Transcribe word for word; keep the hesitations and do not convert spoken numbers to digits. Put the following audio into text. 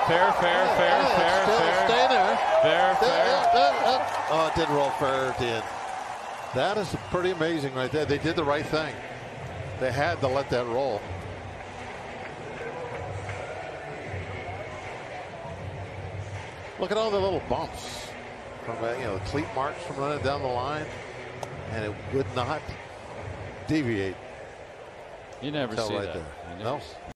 Fair, fair, fair, yeah, fair, still fair. Stay there. Fair, fair. Uh, uh, oh, it didn't roll fair. It did. That is pretty amazing right there. They did the right thing. They had to let that roll. Look at all the little bumps from uh, you know, the cleat marks from running down the line, and it would not deviate. You never Tell see right that. there. You never No. see-